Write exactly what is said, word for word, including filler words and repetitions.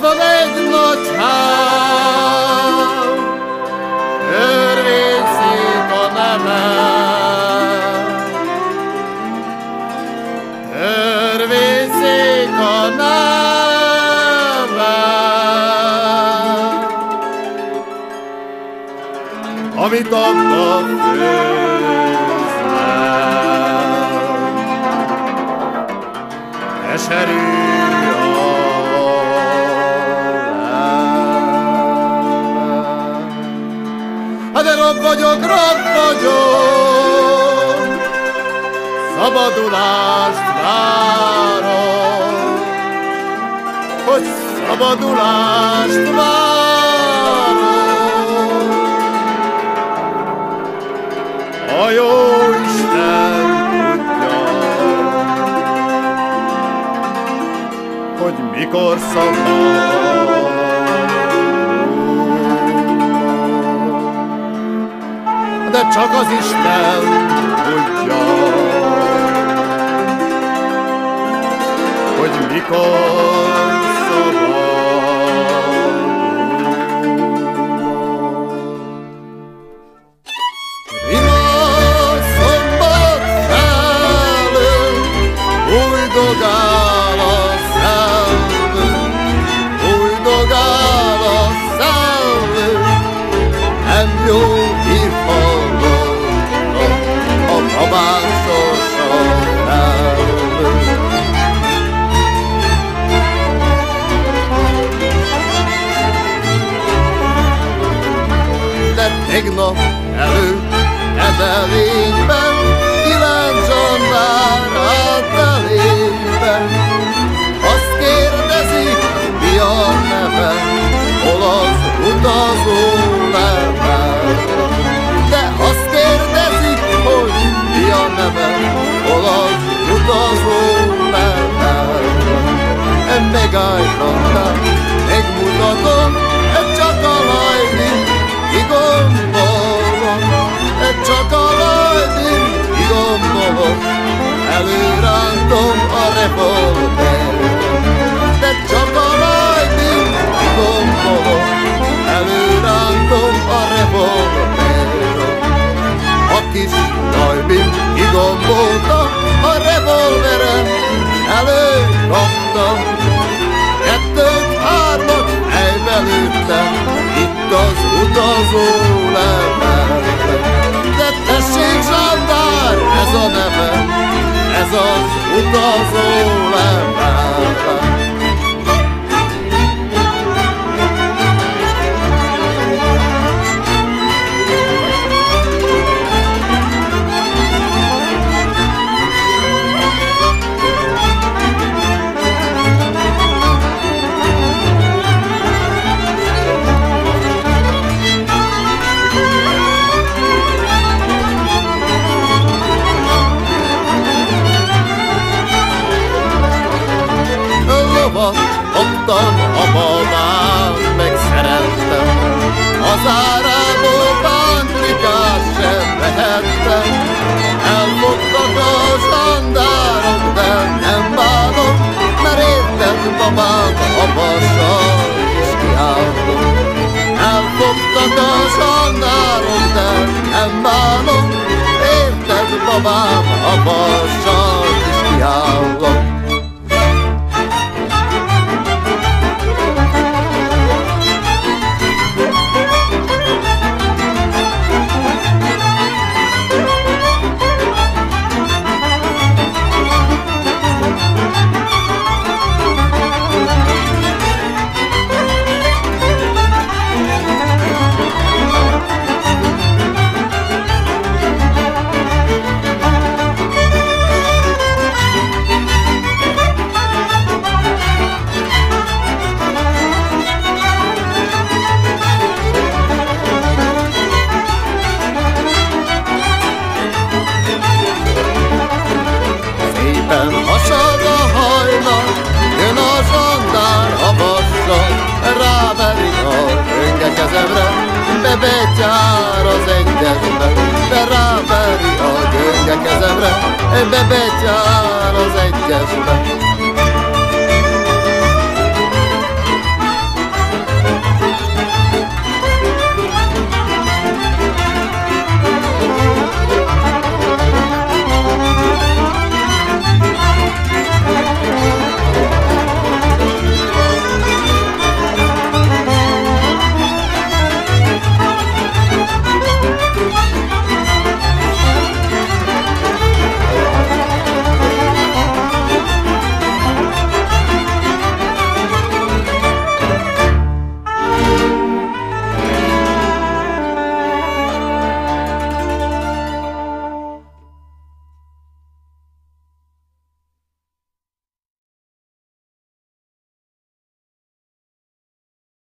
van egy nagy hám, örvényszék a neve, örvényszék a neve, amit abba főznek, eserű de rob vagyok, rob vagyok, szabadulást várok, hogy szabadulást várok. A Jóisten tudja, hogy mikor szabad. De csak az Isten tudja, hogy mikor szabad. Ima szombat felől, újdogál a szellő, újdogál a szellő, nem jó hívha. Tegnap előtt Edelényben kilenc zsandár állt elében. Azt kérdezik, mi a neve, hol az utazó level. De azt kérdezik, hogy mi a neve, hol az utazó level. Megállj zsandár, megmutatom, ez csak a lightning. Igombolom, csak a lightning, igombolom, előrántom a revolvert. De csak a lightning, igombolom, előrántom a revolvert. A kis lightning igombolta a revolveren, előkaptam, kettőt, hármat elbelőttem, itt az utazó level. De tessék, zsandár, ez a neve, ez az utazó level. Kaptam a babám, megszerettem, az árából pántikát sem vehettem. Elfogtak a zsandárok, de nem bánom, mert érted babám, apassal is kiállom. Elfogtak a zsandárok, de nem bánom, érted babám, apassal is kiállom. Hasad a hajnal, jön a zsandár havassal, ráveri a gyönge kezemre, bebetyár az egyesbe, de ráveri a gyönge kezemre, bebetyár az egyesbe.